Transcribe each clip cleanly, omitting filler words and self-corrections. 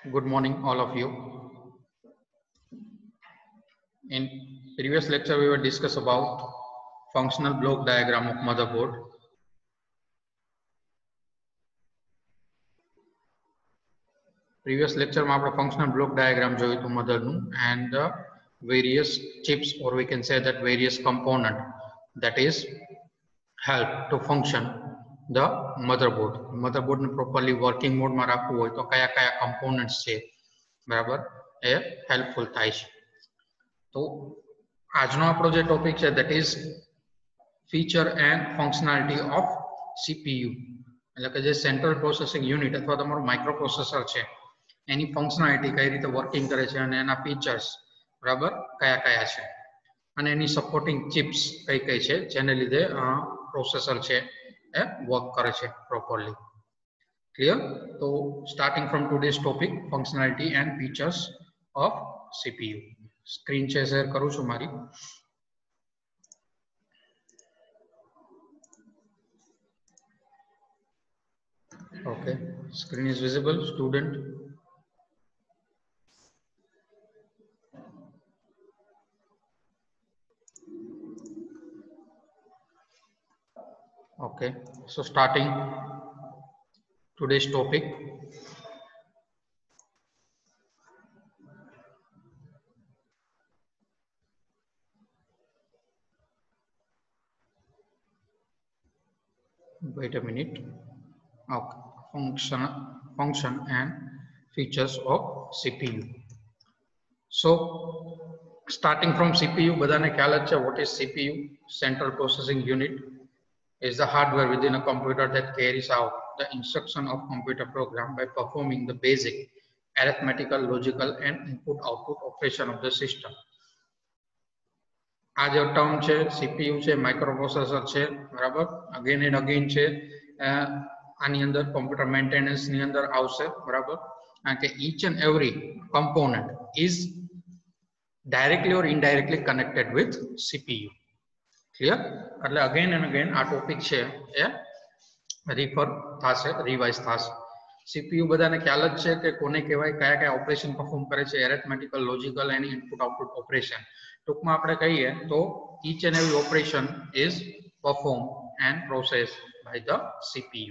Good morning, all of you. In previous lecture, we will discuss about functional block diagram of motherboard. Previous lecture, we functional block diagram joyu to motherboard and the various chips, or we can say that various component that is help to function the motherboard. Motherboard ne properly working mode માં રાખવું હોય તો કયા કયા components છે બરાબર એ helpful થાય છે. તો આજનો આપણો જે ટોપિક છે that is feature and functionality of CPU એટલે કે જે સેન્ટ્રલ પ્રોસેસિંગ યુનિટ અથવા તમારું માઇક્રોપ્રોસેસર છે એની ફંક્શનાલિટી કઈ રીતે વર્કિંગ કરે છે અને એના ફીચર્સ બરાબર કયા કયા છે અને એની સપોર્ટિંગ ચિપ્સ કઈ કઈ છે જેને લીધે પ્રોસેસર છે એ વર્ક કરે છે પ્રોપરલી. ક્લિયર? તો starting from today's topic functionality and features of CPU. Screen છે શેર કરું છું મારી. Okay, screen is visible, student. Okay, so starting today's topic. Wait a minute. Okay, function and features of CPU. So starting from CPU, બધાને ખ્યાલ જ છે what is CPU? Central Processing Unit is the hardware within a computer that carries out the instruction of computer program by performing the basic arithmetical, logical and input-output operation of the system. આ જે term છે CPU છે microprocessor છે બરાબર again and again છે આની અંદર computer maintenance ની અંદર આવશે બરાબર કારણ કે each and every component is directly or indirectly connected with CPU. Clear? એટલે અગેન એન્ડ અગેન આ ટોપિક છે એ રિફર થશે રિવાઇઝ થશે. CPU બધાને ખ્યાલ જ છે કે કોને કહેવાય કયા કયા ઓપરેશન પરફોર્મ કરે છે arithmetical logical and input output operation. ટૂંકમાં આપણે કહીએ તો each and every operation is performed and processed by the CPU.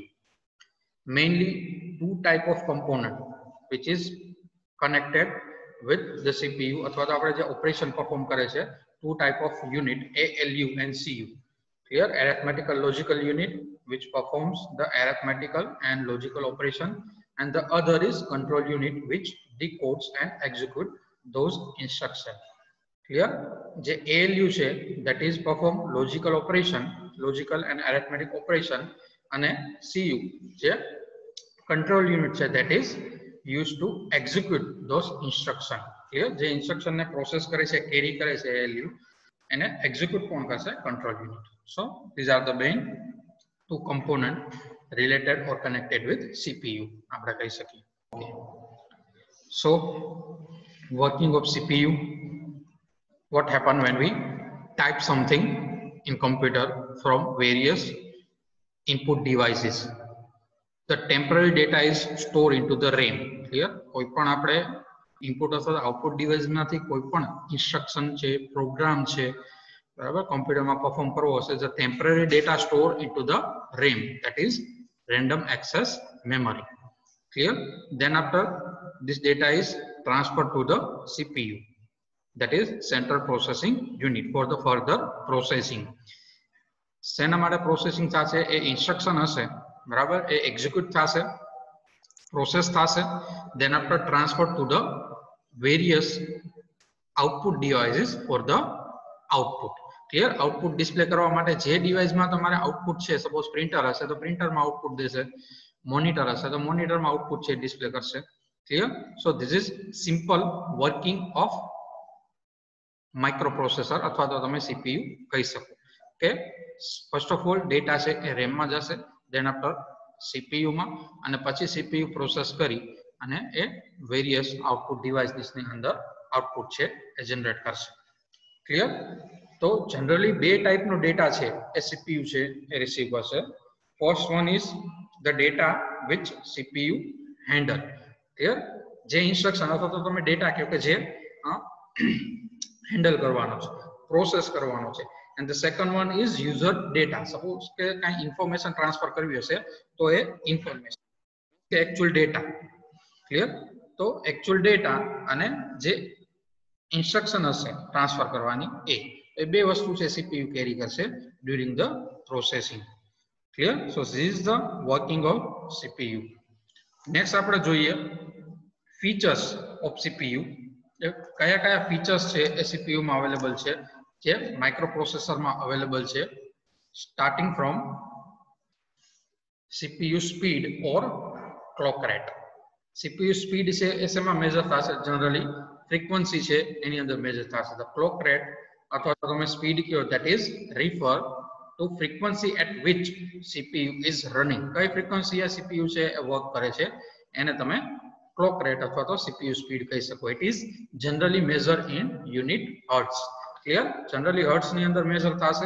Mainly two type of component which is connected with the CPU અથવા તો આપણે જે ઓપરેશન પરફોર્મ કરે છે two type of unit ALU and CU. Here arithmetical logical unit which performs the arithmetical and logical operation and the other is control unit which decodes and execute those instructions. Clear? જે ALU છે that is perform logical operation, logical and arithmetic operation અને CU જે control unit છે that is used to execute those instructions. Clear? જે instruction ને process કરે છે carry કરે છે ALU એને execute કોણ કરશે control unit. So these are the main two component related or connected with CPU આપણે કહી શકીએ. Okay. So working of CPU, what happen when we type something in computer from various input devices? The temporary data is stored into the RAM. Clear? કોઈ પણ આપણે input અથવા output device માંથી કોઈ પણ ઇન્સ્ટ્રક્શન છે પ્રોગ્રામ છે બરાબર કોમ્પ્યુટરમાં પરફોર્મ કરવો હશે the temporary data stored into the RAM, that is random access memory. Clear? Then after this data is transferred to the CPU, that is central processing unit for the further processing. શેના માટે processing થશે એ instruction હશે બરાબર એ execute થશે process થશે then after transfer to the various output devices for the output. Clear? Output display કરવા માટે જે ડિવાઇસમાં તમારે આઉટપુટ છે સપોઝ પ્રિન્ટર હશે તો પ્રિન્ટરમાં આઉટપુટ દેશે મોનિટર હશે તો મોનિટરમાં આઉટપુટ છે ડિસ્પ્લે કરશે. Clear? So this is simple working of microprocessor અથવા તો તમે CPU કહી શકો કે ફર્સ્ટ ઓફ ઓલ ડેટા છે એ RAM માં જશે then after CPU માં અને પછી CPU પ્રોસેસ કરી અને એ વેરિયસ આઉટપુટ ડિવાઇસીસ ની અંદર આઉટપુટ છે એ જનરેટ કરશે. ક્લિયર? તો જનરલી બે ટાઈપનો ડેટા છે એ CPU છે એ રિસીવ કરશે. First one is the data which CPU handle. Clear? જે ઇન્સ્ટ્રક્શન અથવા તો તમે ડેટા કહો કે જે હેન્ડલ કરવાનો છે, પ્રોસેસ કરવાનો છે. and the second one is user data. suppose કે કઈ ઇન્ફોર્મેશન ટ્રાન્સફર કરવી હશે તો એ ઇન્ફોર્મેશન કે એક્ચ્યુઅલ ડેટા. ક્લિયર? તો એક્ચ્યુઅલ ડેટા અને જે ઇન્સ્ટ્રક્શન હશે ટ્રાન્સફર કરવાની એ બે વસ્તુ છે સીપીયુ કેરી કરશે during the processing. Clear? So this is the working of CPU. Next આપણે જોઈએ ફીચર્સ ઓફ સીપીયુ. કયા કયા ફીચર્સ છે એ સીપીયુ માં અવેલેબલ છે જે માઇક્રોપ્રોસેસર માં અવેલેબલ છે. Starting from CPU speed or clock rate. CPU speed છે એ શેમાં મેજર થશે? જનરલી ફ્રીક્વન્સી છે એની અંદર મેજર થશે. ધ ક્લોક રેટ અથવા તો તમે સ્પીડ કહો that is refer to frequency at which CPU is running. કઈ ફ્રીક્વન્સી આ સીપીયુ છે એ વર્ક કરે છે એને તમે ક્લોક રેટ અથવા તો સીપીયુ સ્પીડ કહી શકો. It is generally measure in unit hertz. Clear? Generally hertz ની અંદર મેજર થશે.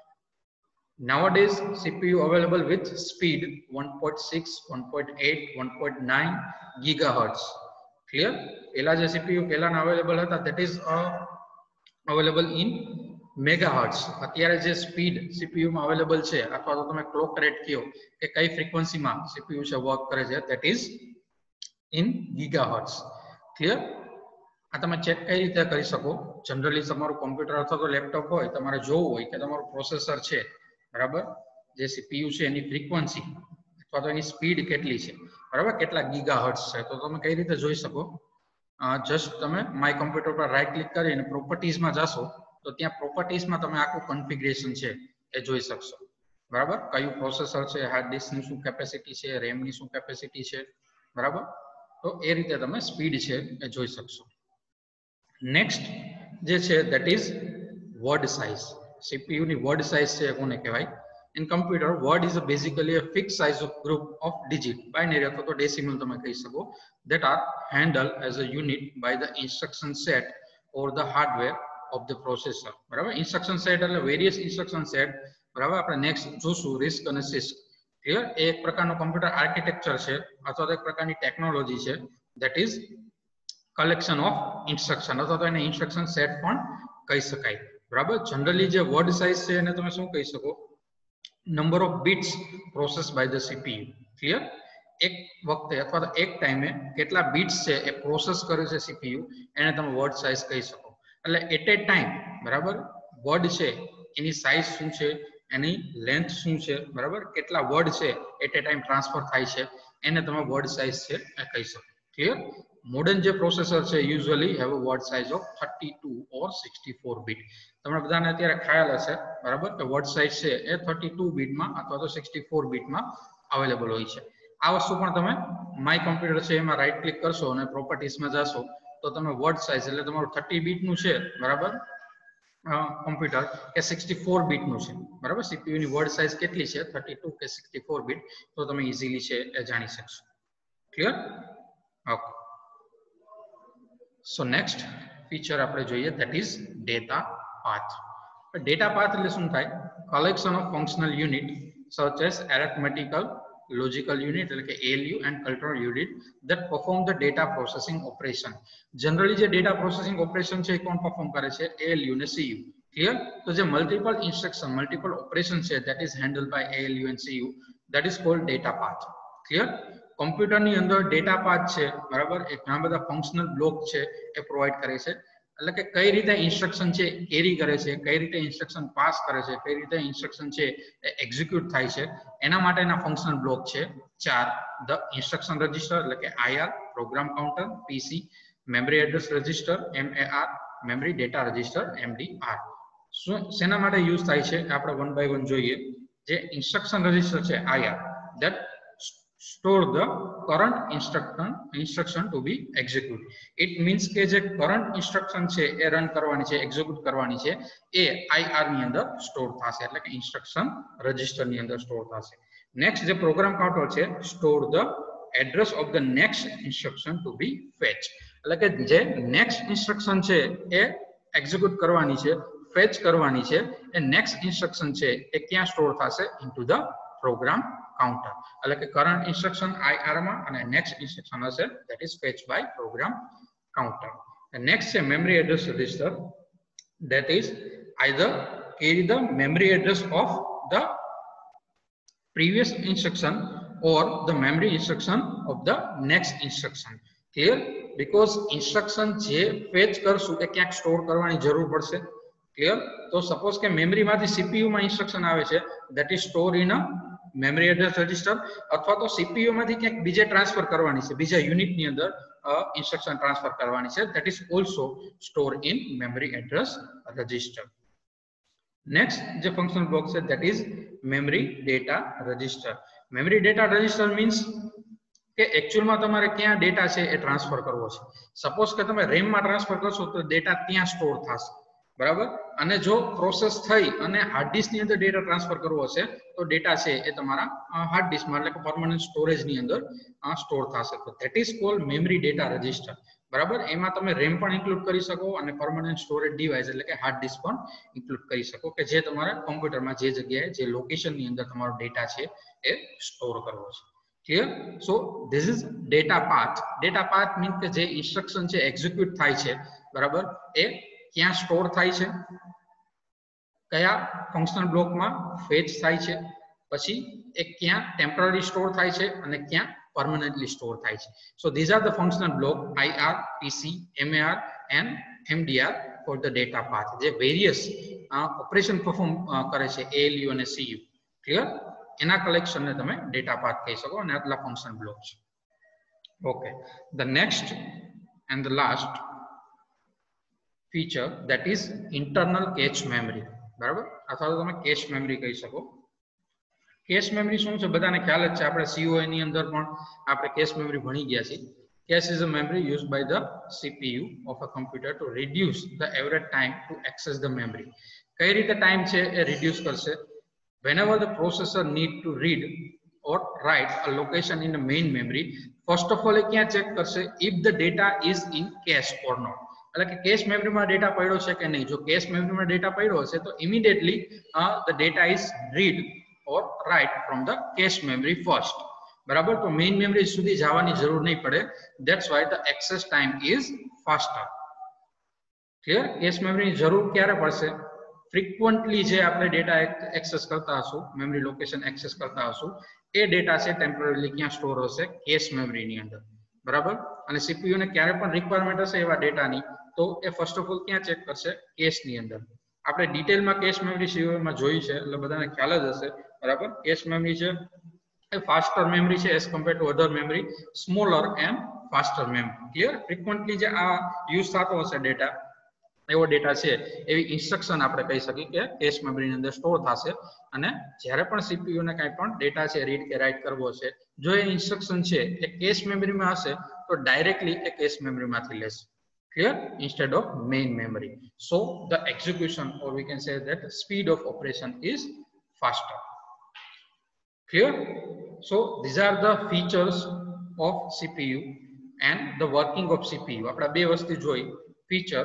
Nowadays CPU available with speed 1.6, 1.8, 1.9 gigahertz. Clear? પેલા જે CPU પેલાના અવેલેબલ હતા that is available in megahertz. અત્યારે જે સ્પીડ CPU માં અવેલેબલ છે અથવા તો તમે ક્લોક રેટ કહો કે કઈ ફ્રીક્વન્સીમાં CPU છે વર્ક કરે છે that is in gigahertz. Clear? આ તમે ચેક કઈ રીતે કરી શકો? જનરલી તમારું કોમ્પ્યુટર અથવા તો લેપટોપ હોય તમારે જોવું હોય કે તમારું પ્રોસેસર છે બરાબર જે સીપીયુ છે એની ફ્રીક્વન્સી અથવા તો એની સ્પીડ કેટલી છે બરાબર કેટલા ગીગાહર્ટ્ઝ છે તો તમે કઈ રીતે જોઈ શકો? જસ્ટ તમે માય કોમ્પ્યુટર પર રાઈટ ક્લિક કરીને પ્રોપર્ટીઝમાં જશો તો ત્યાં પ્રોપર્ટીઝમાં તમે આખું કન્ફિગરેશન છે એ જોઈ શકશો. બરાબર? કયું પ્રોસેસર છે, હાર્ડ ડિસ્કની શું કેપેસિટી છે, રેમની શું કેપેસિટી છે. બરાબર? તો એ રીતે તમે સ્પીડ છે એ જોઈ શકશો. નેક્સ્ટ જે છે that is word size. CPU ની word size છે કોને કહેવાય? In computer word is basically a fixed size of group of digit binary અથવા તો decimal તમે કહી શકો that are handled as a unit by the instruction set or the hardware of the processor. બરાબર? instruction set એટલે various instruction set. બરાબર? આપણે next જોશું RISC અને CISC. ક્લિયર? એ એક પ્રકારનો કમ્પ્યુટર આર્કિટેક્ચર છે અથવા તો એક પ્રકારની ટેકનોલોજી છે that is collection of instruction અથવા તો એને instruction set પણ કહી શકાય. બરાબર? જનરલી જે વર્ડ સાઇઝ છે એને તમે શું કહી શકો? Number of bits process by the CPU. Clear? એક વખતે અથવા તો એક ટાઈમે કેટલા બીટ્સ છે એ પ્રોસેસ કરે છે સીપીયુ એને તમે વર્ડ સાઇઝ કહી શકો. એટલે એટ એ ટાઈમ બરાબર વર્ડ છે એની સાઇઝ શું છે, એની લેન્થ શું છે, બરાબર કેટલા વર્ડ છે એટ એ ટાઈમ ટ્રાન્સફર થાય છે એને તમે વર્ડ સાઇઝ છે એ કહી શકો. ક્લિયર? મોડર્ન જે પ્રોસેસર છે usually have a word size of 32 or 64 bit. તમને બધાને અત્યારે ખ્યાલ હશે બરાબર કે વર્ડ સાઇઝ છે એ 32 બીટમાં અથવા તો 64 બીટમાં અવેલેબલ હોય છે. આ વસ્તુ પણ તમે માય કોમ્પ્યુટર છે એમાં રાઈટ ક્લિક કરશો અને પ્રોપર્ટીઝમાં જશો તો તમે વર્ડ સાઇઝ એટલે તમારું 30 બીટનું છે બરાબર કોમ્પ્યુટર કે 64 બીટનું છે બરાબર સીપીયુ ની વર્ડ સાઇઝ કેટલી છે 32 કે 64 બીટ તો તમે ઈઝીલી છે એ જાણી શકશો. Clear? Okay. So next feature આપણે જોઈએ that is data path. Data path એટલે શું થાય? Collection of functional unit such as arithmetical, logical unit એટલે કે ALU and control unit that perform the data processing operation. Generally જે data processing operation છે એ કોણ perform કરે છે? ALU ને CU. Clear? તો જે multiple instruction, multiple operation છે that is handled by ALU and CU that is called data path. Clear? Computer ની અંદર ડેટા પાથ છે બરાબર એ ઘણા બધા ફંક્શનલ બ્લોક છે એ પ્રોવાઈડ કરે છે. એટલે કે કઈ રીતે ઇન્સ્ટ્રક્શન છે કેરી કરે છે, કઈ રીતે ઇન્સ્ટ્રક્શન પાસ કરે છે, કઈ રીતે ઇન્સ્ટ્રક્શન છે એક્ઝિક્યુટ થાય છે એના માટેના ફંક્શનલ બ્લોક છે 4. ધ ઇન્સ્ટ્રક્શન રજિસ્ટર એટલે કે IR, program counter PC, memory address register MAR, memory data register MDR. શેના માટે યુઝ થાય છે આપણે વન બાય વન જોઈએ. જે ઇન્સ્ટ્રક્શન રજિસ્ટર છે IR that store the current instruction to be executed. It means કે જે current instruction છે એ રન કરવાની છે એક્ઝિક્યુટ કરવાની છે એ IR ની અંદર સ્ટોર થશે એટલે કે ઇન્સ્ટ્રક્શન રજિસ્ટર ની અંદર સ્ટોર થશે. નેક્સ્ટ જે પ્રોગ્રામ કાઉન્ટર છે store the address of the next instruction to be fetch. એટલે કે જે નેક્સ્ટ ઇન્સ્ટ્રક્શન છે એ એક્ઝિક્યુટ કરવાની છે ફેચ કરવાની છે એ નેક્સ્ટ ઇન્સ્ટ્રક્શન છે એ ક્યાં સ્ટોર થશે ઇનટુ ધ પ્રોગ્રામ counter. એટલે કે current instruction IR માં અને next instruction હશે that is fetched by program counter. The next છે memory address register, that is either carry the memory address of the previous instruction or the memory instruction of the next instruction. Clear? Because instruction જે fetch કરશું એ ક્યાંક store કરવાની જરૂર પડશે. Clear? તો suppose કે memory માંથી સીપીયુ માં ઇન્સ્ટ્રક્શન આવે છે that is stored in a memory address register, અથવા તો સીપીયુ માંથી ક્યાંક બીજે ટ્રાન્સફર કરવાની છે, બીજા યુનિટ ની અંદર ઇન્સ્ટ્રક્શન ટ્રાન્સફર કરવાની છે, that is also stored in memory address register. Next જે ફંક્શનલ બ્લોક છે that is memory data register. memory data register means કે એકચ્યુઅલ માં તમારે ક્યાં ડેટા છે એ ટ્રાન્સફર કરવો છે. સપોઝ કે તમે રેમ માં ટ્રાન્સફર કરશો તો ડેટા ત્યાં સ્ટોર થશે, બરાબર. અને જો પ્રોસેસ થઈ અને હાર્ડ ડિસ્ક ની અંદર ડેટા ટ્રાન્સફર કરવો હશે તો ડેટા છે એ તમારા હાર્ડ ડિસ્ક માં એટલે કે પરમેનન્ટ સ્ટોરેજ ની અંદર સ્ટોર થશે. તો that is called memory data register, બરાબર. એમાં તમે રેમ પણ ઇન્ક્લુડ કરી શકો અને પરમેનન્ટ સ્ટોરેજ ડિવાઇસ એટલે કે હાર્ડ ડિસ્ક પણ ઇન્ક્લુડ કરી શકો કે જે તમારા કોમ્પ્યુટરમાં જે જગ્યાએ જે લોકેશન ની અંદર તમારો ડેટા છે એ સ્ટોર કરવો છે. Clear? So this is data path. Data path means કે જે ઇન્સ્ટ્રક્શન છે એક્ઝિક્યુટ થાય છે, બરાબર, એ ક્યાં સ્ટોર થાય છે, કયા ફંક્શનલ બ્લોકમાં ફેચ થાય છે, પછી એ ક્યાં ટેમ્પરરી સ્ટોર થાય છે અને ક્યાં permanently સ્ટોર થાય છે. So these are the functional block IR, PC, MAR and MDR for the data path. જે various ઓપરેશન પરફોર્મ કરે છે ALU અને CU. ક્લિયર? એના કલેક્શન ને તમે ડેટા પાથ કહી શકો અને આટલા ફંક્શન બ્લોક છે. Okay, the next and the last feature that is internal cache memory, બરાબર, અથવા તો તમે કેશ મેમરી કહી શકો. કેશ મેમરી શું છે બધાને ખ્યાલ જ છે, આપણે COI ની અંદર પણ આપણે કેશ મેમરી ભણી ગયા છીએ. Cache is a memory used by the CPU of a computer to reduce the average time to access the memory. કઈ રીતે ટાઈમ છે એ રિડ્યુસ કરશે? Whenever the processor need to read or write a location in the main memory, first of all એ ક્યાં check કરશે? If the data is in cache or not. એટલે કે કેશ મેમરીમાં ડેટા પડ્યો છે કે નહીં. જો કેશ મેમરીમાં ડેટા પડ્યો હશે તો immediately the data is read or write from the cache memory first, બરાબર. તો મેઇન મેમરી સુધી જવાની જરૂર નહીં પડે. That's why the access time is faster. Clear? Cache મેમરીની જરૂર ક્યારે પડશે? ફ્રીક્વન્ટલી જે આપણે ડેટા એક્સેસ કરતા હશું, મેમરી લોકેશન એક્સેસ કરતા હશું, એ ડેટા છે ટેમ્પરરીલી ક્યાં સ્ટોર હશે? કેશ મેમરીની અંદર, બરાબર. અને સીપીયુ ને ક્યારે પણ રિક્વાયરમેન્ટ હશે એવા ડેટાની તો એ ફર્સ્ટ ઓફ ઓલ ક્યાં ચેક કરશે? કેશની અંદર. આપણે ડિટેલમાં કેશ મેમરી સીઓમાં જોઈ છે એટલે બધાને ખ્યાલ જ હશે, બરાબર. કેશ મેમરી છે એ ફાસ્ટર મેમરી છે as compare to other memory, smaller and faster memory. Clear? Frequently જે આ યુઝ થતો હશે ડેટા, એવો ડેટા છે એવી ઇન્સ્ટ્રક્શન આપણે કહી શકીએ કે કેશ મેમરીની અંદર સ્ટોર થશે. અને જ્યારે પણ સીપીયુ ને કાંઈ પણ ડેટા છે રીડ કે રાઇટ કરવો છે, જો એ ઇન્સ્ટ્રક્શન છે એ કેશ મેમરીમાં હશે તો ડાયરેક્ટલી એ કેશ મેમરીમાંથી લેશે. Clear? Instead of main memory. So the execution, or we can say that speed of operation is faster. Clear? So these are the features of CPU and the working of CPU. આપણે બે વસ્તુ જોઈ. Feature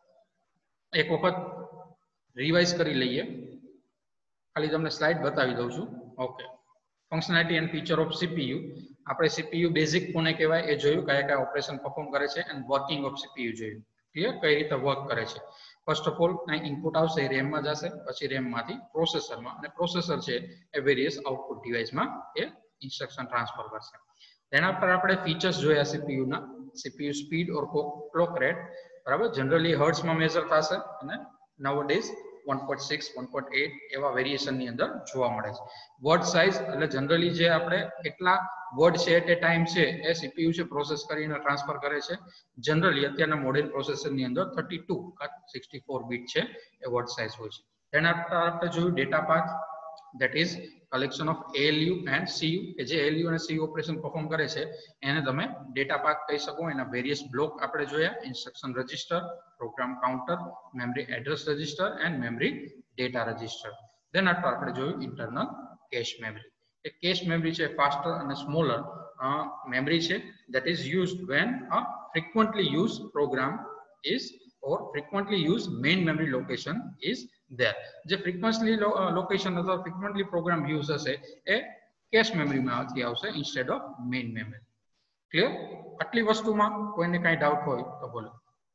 એક વખત revise કરી લઈએ, ખાલી તમને સ્લાઇડ બતાવી દઉં છું. Okay, functionality and feature of CPU. આપણે સીપીયુ બેઝિક કોને કહેવાય એ જોયું, કયા કયા ઓપરેશન પરફોર્મ કરે છે, એન્ડ વર્કિંગ ઓફ સીપીયુ જોયું. ક્લિયર? કઈ રીતે વર્ક કરે છે. ફર્સ્ટ ઓફ ઓલ અહીં ઇનપુટ આવશે એ રેમમાં જશે, પછી રેમમાંથી પ્રોસેસરમાં, અને પ્રોસેસર છે એ વેરિયસ આઉટપુટ ડિવાઇસમાં એ ઇન્સ્ટ્રક્શન ટ્રાન્સફર કરશે. તેના પર આપણે ફીચર્સ જોયા સીપીયુના. CPU speed or clock rate, બરાબર, જનરલી હર્ટ્ઝમાં મેઝર થશે અને નાઉઅડેઝ 1.6, 1.8 એવા વેરિએશનની અંદર જોવા મળે છે. વર્ડ સાઇઝ એટલે જનરલી જે આપણે કેટલા વર્ડ છે એટ એ ટાઈમ છે એ સીપીયુ છે પ્રોસેસ કરીને ટ્રાન્સફર કરે છે. જનરલી અત્યારના મોડર્ન પ્રોસેસરની અંદર 32 કે 64 બીટ છે એ વર્ડ સાઇઝ હોય છે. તેના પર આપણે જોયું data path, that is collection of ALU and CU, કે જે ALU અને CU ઓપરેશન પરફોર્મ કરે છે એને તમે ડેટા પાથ કહી શકો. એના વેરિયસ બ્લોક આપણે જોયા, instruction register, program counter, memory address register and memory data register. Then આપણે જોયું ઇન્ટરનલ કેશ મેમરી. એ કેશ મેમરી છે ફાસ્ટર અને સ્મોલર મેમરી છે that is used when a frequently used program is or frequently used main memory location is there. જે frequently location અથવા frequently program use હશે એ cache મેમરીમાંથી આવશે instead of main memory. Clear? આટલી વસ્તુમાં કોઈને કાંઈ ડાઉટ હોય તો બોલો.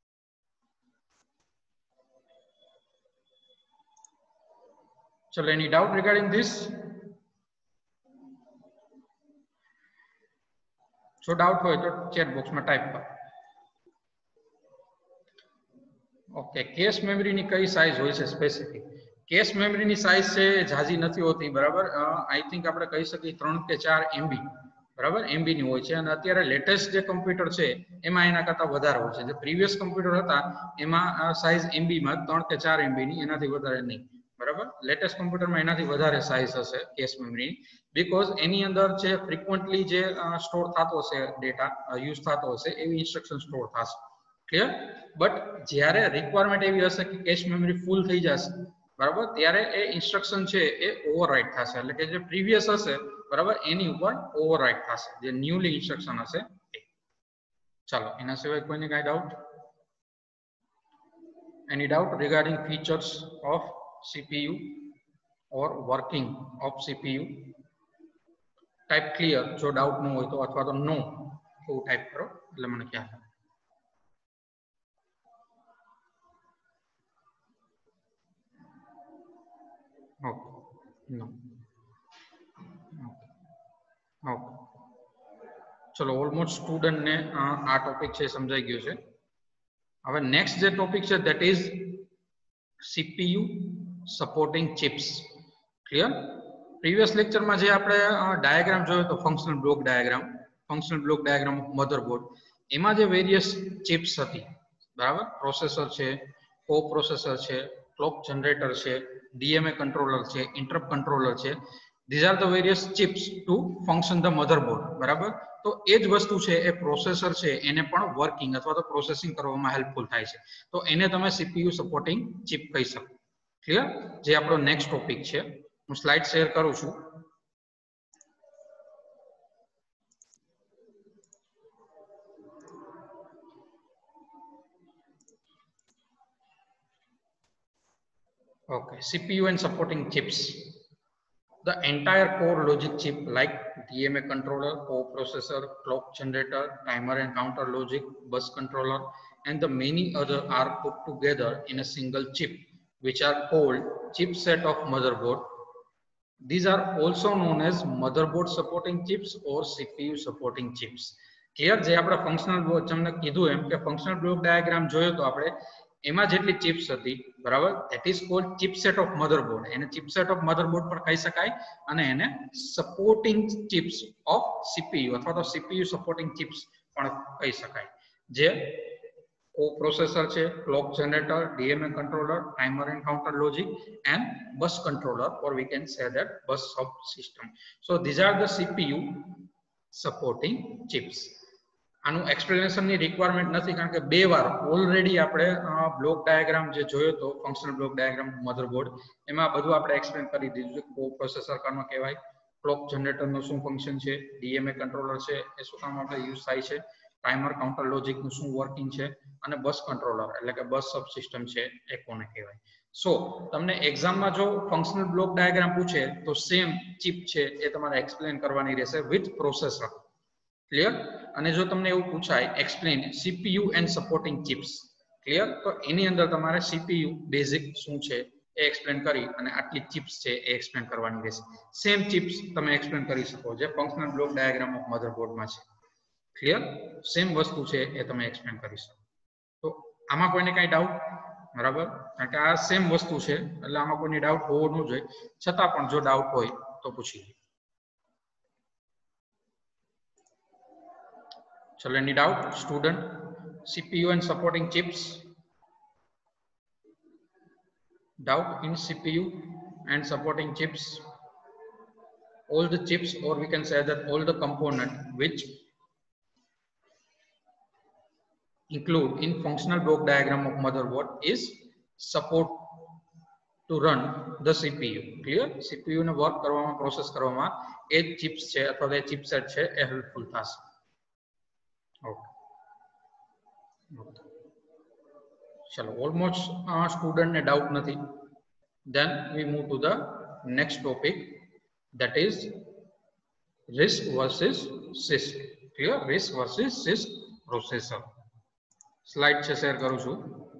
ચલો, એની ડાઉટ રિગાર્ડિંગ ધીસ? જો ડાઉટ હોય તો ચેટ બોક્સમાં ટાઈપ કરો. ઓકે, કેશ મેમરીની કઈ સાઇઝ હોય છે સ્પેસિફિક? કેશ મેમરીની સાઇઝ છે ઝાઝી નથી હોતી, બરાબર. આઈ થિંક આપણે કહી શકીએ 3 કે 4 MB, બરાબર, MB ની હોય છે. અને અત્યારે લેટેસ્ટ જે કમ્પ્યુટર છે એમાં એના કરતાં વધારે હોય છે. જે પ્રીવિયસ કમ્પ્યુટર હતા એમાં સાઇઝ MB માં 3 કે 4 MB ની, એનાથી વધારે નહીં, બરાબર. લેટેસ્ટ કમ્પ્યુટરમાં એનાથી વધારે સાઇઝ હશે કેશ મેમરી, બીકોઝ એની અંદર જે ફ્રીક્વન્ટલી જે સ્ટોર થતો હશે ડેટા, યુઝ થતો હશે એવી ઇન્સ્ટ્રક્શન સ્ટોર થશે. ક્લિયર? બટ જ્યારે રિક્વાયરમેન્ટ એવી હશે કે કેશ મેમરી ફૂલ થઈ જશે, બરાબર, ત્યારે એ ઇન્સ્ટ્રક્શન છે એ ઓવરરાઇટ થશે. એટલે કે જે પ્રીવિયસ હશે, બરાબર, એની ઉપર ઓવરરાઇટ થશે, જે ન્યુલી ઇન્સ્ટ્રક્શન હશે એ. ચાલો, એના સિવાય કોઈને કાંઈ doubt? Any doubt regarding features of CPU or working of CPU? Type clear જો ડાઉટ ન હોય તો, અથવા તો નો એવું ટાઈપ કરો એટલે મને ખ્યાલ આવે. Okay, no. ઓકે, ચલો, ઓલમોસ્ટ સ્ટુડન્ટને આ ટોપિક છે સમજાઈ ગયો છે. હવે નેક્સ્ટ જે ટોપિક છે that is CPU supporting chips. Clear? Previous લેક્ચરમાં જે આપણે ડાયાગ્રામ જોયો તો functional block diagram, functional block diagram of motherboard, એમાં જે વેરિયસ ચિપ્સ હતી, બરાબર, પ્રોસેસર છે, કો પ્રોસેસર છે, ક્લોક જનરેટર છે, DMA કંટ્રોલર છે, ઇન્ટરપ્ટ કંટ્રોલર છે. These are the various chips to function the motherboard, બરાબર. તો એ જ વસ્તુ છે એ પ્રોસેસર છે એને પણ વર્કિંગ અથવા તો પ્રોસેસિંગ કરવામાં હેલ્પફુલ થાય છે. તો એને તમે CPU સપોર્ટિંગ ચિપ કહી શકો. ક્લિયર? જે આપણો નેક્સ્ટ ટોપિક છે. હું સ્લાઇડ શેર કરું છું. Okay, CPU and supporting chips. The entire core logic chip like DMA controller, coprocessor, clock generator, timer and counter logic, bus controller, and the many other are put together in a single chip, which are called chipset of motherboard. These are also known as motherboard supporting chips or CPU supporting chips. Clear? જે આપણે functional block તમને કીધું એમ કે functional block diagram જોયો તો આપણે એમાં જેટલી ચિપ્સ હતી, બરાબર, that is called chipset of motherboard. એને ચિપસેટ ઓફ મધરબોર્ડ પણ કહી શકાય અને એને સપોર્ટિંગ ચિપ્સ ઓફ CPU અથવા તો CPU સપોર્ટિંગ ચિપ્સ પણ કહી શકાય. જે co-processor છે, clock generator, DMA controller, timer and counter logic, and bus controller, or we can say that bus subsystem. So these are the CPU supporting chips. આનું explanation ની requirement નથી, કારણ કે બે વાર ઓલરેડી આપણે બ્લોક ડાયાગ્રામ જે જોયો તો ફંક્શનલ બ્લોક ડાયાગ્રામ મધરબોર્ડ, એમાં બધું આપણે એક્સપ્લેન કરી દીધું છે. કો-પ્રોસેસર કામાં કહેવાય, ક્લોક જનરેટરનું શું ફંક્શન છે, DMA કંટ્રોલર છે એ શું કામ આપણે યુઝ થાય છે, ટાઈમર કાઉન્ટર લોજિકનું શું વર્કિંગ છે, અને બસ કંટ્રોલર એટલે કે બસ સબસિસ્ટમ છે એ કોને કહેવાય. સો તમને એક્ઝામમાં જો ફંક્શનલ બ્લોક ડાયાગ્રામ પૂછે તો સેમ ચિપ છે એ તમારે એક્સપ્લેન કરવાની રહેશે વિથ પ્રોસેસર. ક્લિયર? અને જો તમને એવું પૂછાય explain CPU and supporting chips, clear, તો એની અંદર તમારે CPU બેઝિક શું છે એ એક્સપ્લેન કરી અને આટલી ચિપ્સ છે એ એક્સપ્લેન કરવાની રહેશે. સેમ ચિપ્સ તમે એક્સપ્લેન કરી શકો જે ફંક્શનલ બ્લોક ડાયાગ્રામ ઓફ મધરબોર્ડમાં છે. ક્લિયર? સેમ વસ્તુ છે એ તમે એક્સપ્લેન કરી શકો. તો આમાં કોઈને કાંઈ ડાઉટ? બરાબર, કારણ કે આ સેમ વસ્તુ છે એટલે આમાં કોઈની ડાઉટ હોવો ન જોઈએ. છતાં પણ જો ડાઉટ હોય તો પૂછી લો. ચલો, any doubt student? CPU and supporting chips? Doubt in CPU and supporting chips? All the chips, or we can say that all the component which include in functional block diagram of motherboard is support to run the CPU. Clear? CPU ને work કરવામાં, process કરવામાં એ chips છે અથવા તો chipset છે એ helpful થશે. ઓકે, ચલો, ઓલમોસ્ટ સ્ટુડન્ટને ડાઉટ નથી. Then we move to the next topic, that is RISC versus CISC. Clear? RISC versus CISC processor. Slide છે શેર કરું છું.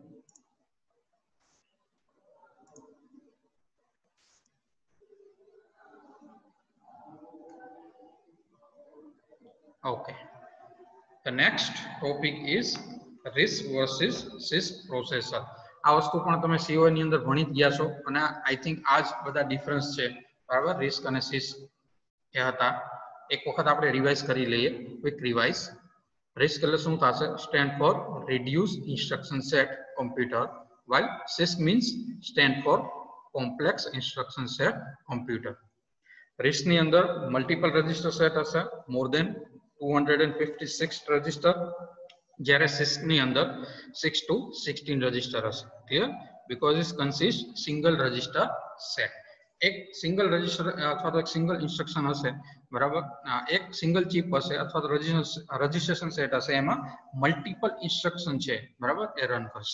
Okay. The next topic is RISC versus CISC processor. આ વસ્તુ પણ તમે CO ની અંદર ભણી જ ગયા છો અને આઈ થિંક આ જ બધા ડિફરન્સ છે બરાબર RISC અને CISC એ હતા. એક વખત આપણે રિવાઇઝ કરી લઈએ. Quick revise. RISC એટલે શું થશે? Stand for reduce instruction set computer, while CISC means stand for complex instruction set computer. RISC ની અંદર મલ્ટિપલ રજિસ્ટર સેટ હશે, મોર દેન 256 રજિસ્ટર, જ્યારે CISC ની અંદર 6 to 16 રજિસ્ટર હશે. Clear? Because it consist single register set. એક સિંગલ રજિસ્ટર અથવા તો એક સિંગલ ઇન્સ્ટ્રક્શન હશે બરાબર, એક સિંગલ ચિપ હશે અથવા તો રજિસ્ટ્રેશન સેટ હશે, એમાં મલ્ટિપલ ઇન્સ્ટ્રક્શન છે બરાબર એ રન કરશે.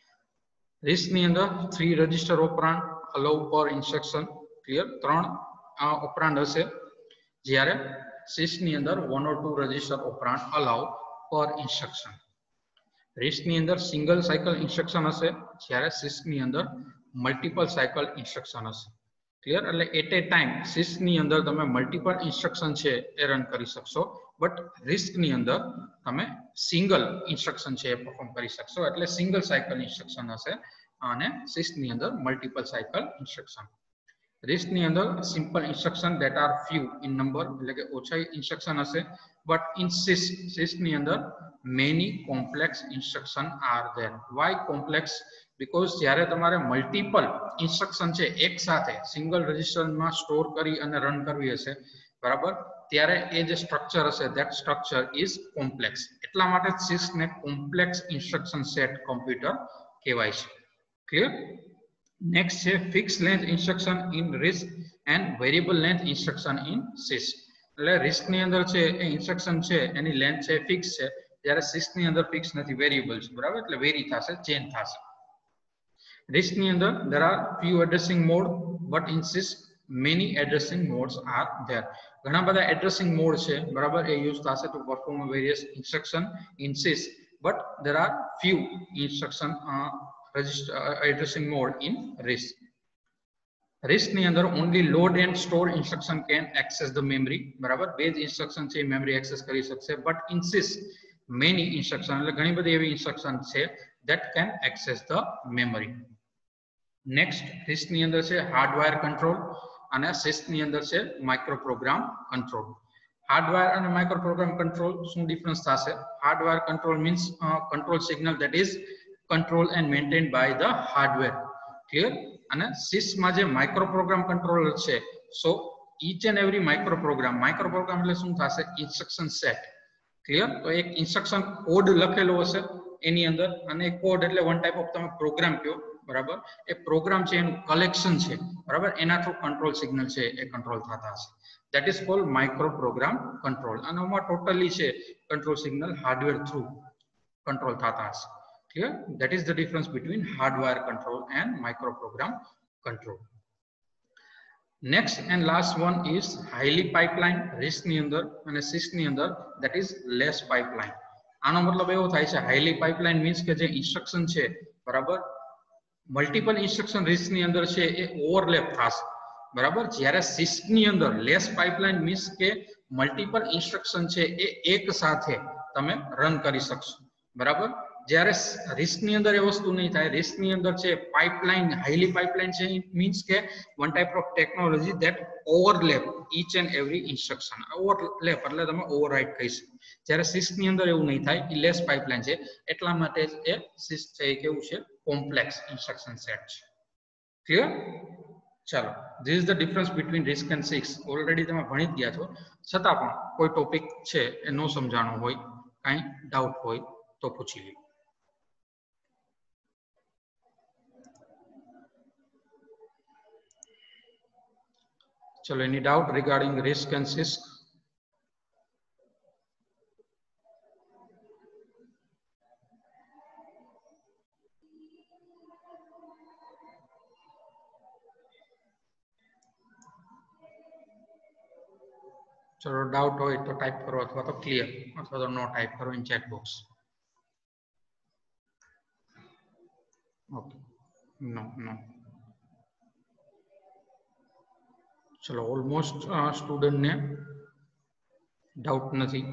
RISC ની અંદર 3 રજિસ્ટર ઓપરાન્ડ અલાઉ પર ઇન્સ્ટ્રક્શન. ક્લિયર? 3 ઓપરાન્ડ હશે, જ્યારે CISC ની અંદર 1 or 2 રજિસ્ટર ઓપરાન્ડ અલાઉ પર ઇન્સ્ટ્રક્શન. RISC ની અંદર સિંગલ સાયકલ ઇન્સ્ટ્રક્શન હશે, જ્યારે CISC ની અંદર મલ્ટિપલ સાયકલ ઇન્સ્ટ્રક્શન હશે. ક્લિયર? એટલે એટ એ ટાઈમ CISC ની અંદર તમે મલ્ટિપલ ઇન્સ્ટ્રક્શન છે એ રન કરી શકશો, બટ RISC ની અંદર તમે સિંગલ ઇન્સ્ટ્રક્શન છે એ પરફોર્મ કરી શકશો. એટલે સિંગલ સાયકલ ઇન્સ્ટ્રક્શન હશે અને CISC ની અંદર મલ્ટિપલ સાયકલ ઇન્સ્ટ્રક્શન. RISC ની અંદર simple instruction that are few in number, એટલે કે ઓછા ઇન્સ્ટ્રક્શન હશે, but in CISC ની અંદર many complex instruction are there. Why complex? Because જ્યારે તમારે મલ્ટિપલ ઇન્સ્ટ્રક્શન છે એક સાથે સિંગલ રજિસ્ટરમાં સ્ટોર કરી અને રન કરવી હશે બરાબર, ત્યારે એ જે સ્ટ્રક્ચર હશે that structure is complex. એટલા માટે CISC ને કોમ્પ્લેક્સ ઇન્સ્ટ્રક્શન સેટ કોમ્પ્યુટર કહેવાય છે. ક્લિયર? નેક્સ્ટ છે fix length instruction in RISC and variable length instruction in CISC. એટલે RISC ની અંદર છે એ ઇન્સ્ટ્રક્શન છે એની લેન્થ છે ફિક્સ છે, જ્યારે CISC ની અંદર ફિક્સ નથી, વેરિયેબલ છે બરાબર, એટલે વેરી થશે, ચેન્જ થશે. RISC ની અંદર there are few addressing mode, but in CISC many addressing modes are there. ઘણા બધા addressing mode છે બરાબર, એ યુઝ થશે to perform various instruction in CISC, but there are few instruction addressing mode in RISC. RISC ની અંદર only load and store instruction can access the memory બરાબર, બે જ ઇન્સ્ટ્રક્શન છે મેમરી એક્સેસ કરી શકશે, but in CISC many instruction એટલે ઘણી બધી એવી ઇન્સ્ટ્રક્શન છે that can access the memory. Next RISC ની અંદર છે હાર્ડવાયર કંટ્રોલ અને CISC ની અંદર છે માઇક્રો પ્રોગ્રામ કંટ્રોલ. હાર્ડવાયર અને માઇક્રો પ્રોગ્રામ કંટ્રોલ શું ડિફરન્સ થશે? Hardwire control means control signal that is controlled and maintained by the hardware. Clear? અને CISC માં જે માઇક્રો પ્રોગ્રામ કંટ્રોલર છે, so each and every micro program એટલે શું થશે? Instruction set. ક્લિયર? તો એક ઇન્સ્ટ્રક્શન કોડ લખેલો હશે એની અંદર, અને કોડ એટલે વન ટાઈપ ઓફ તમે પ્રોગ્રામ કહો બરાબર, એ પ્રોગ્રામ છે એનું કલેક્શન છે બરાબર, એના થ્રુ કંટ્રોલ સિગ્નલ છે એ કંટ્રોલ થતા હશે. that is called micro program control. અને આમાં ટોટલી છે control signal hardware through control થતા હશે. Clear? That is the difference between hardware control and microprogram control. Next and last one is highly pipeline. RISC ની અંદર અને CISC ની અંદર that is less pipeline. આનો મતલબ એવો થાય છે highly pipeline means કે જે ઇન્સ્ટ્રક્શન છે બરાબર, મલ્ટિપલ ઇન્સ્ટ્રક્શન RISC ની અંદર છે એ ઓવરલેપ થશે બરાબર, જ્યારે CISC ની અંદર લેસ પાઇપલાઇન મીન્સ કે મલ્ટિપલ ઇન્સ્ટ્રક્શન છે એ એક સાથે તમે રન કરી શકશો બરાબર, જ્યારે RISC ની અંદર એ વસ્તુ નહીં થાય. RISC ની અંદર છે પાઇપલાઇન, હાઈલી પાઇપલાઇન છે, ઇટ મીન્સ કે one type of technology that overlap each and every instruction. Overlap એટલે તમે ઓવરરાઇડ કહી શકો, જ્યારે CISC ની અંદર એવું નહીં થાય, એ લેસ પાઇપલાઇન છે, એટલા માટે એ CISC છે એ કેવું છે? કોમ્પ્લેક્સ ઇન્સ્ટ્રક્શન સેટ છે. ક્લિયર? ચાલો, this is the difference between RISC and CISC. Already તમે ભણી જ ગયા છો, છતાં પણ કોઈ ટોપિક છે એ ન સમજાણો હોય, કાંઈ ડાઉટ હોય તો પૂછી લો. ચલો, any doubt regarding RISC and CISC? चलो डाउट हो तो टाइप करो अथवा तो क्लियर अथवा तो नो टाइप करो in chat box. Okay, no no. चलो ऑलमोस्ट स्टूडेंट ने डाउट नहीं.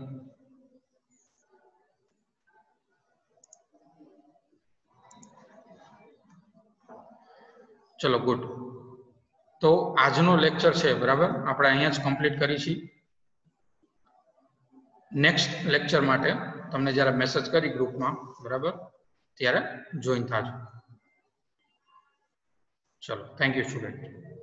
चलो गुड. तो આજનો લેક્ચર છે બરાબર આપણે અહીંયા જ કમ્પ્લીટ કરી છે. નેક્સ્ટ લેક્ચર માટે તમને જ્યારે મેસેજ કરી ગ્રુપમાં બરાબર ત્યારે જોઈન થાજો. ચલો થેન્ક યુ સ્ટુડન્ટ.